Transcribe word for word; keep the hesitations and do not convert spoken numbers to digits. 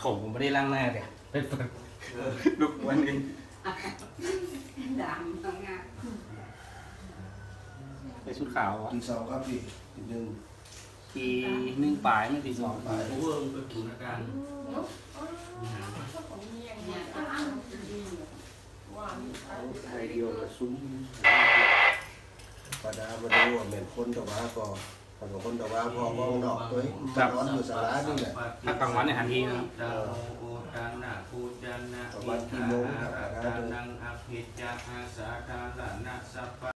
ผมผมไม่ได้ล้างหน้าเดี๋ยวไปเปิดลุกวันนี้ดำตรงนี้ไปชุดขาวอ่ะตีสองครับพี่ตีหนึ่งทีหนึ่งปลายไม่ทีสองปลายผมว่ามันเป็นอาการไทยเดียวกับซุ้มปลาดาบดูเหมือนคนตะวันก็พอคนตะวันพอมองดอกตัวร้อนอยู่สาระนี่แหละถ้ากลางวันเนี่ยทันทีนะประมาณกี่โมงครับนังอภิจาอาสาธารณะสัพ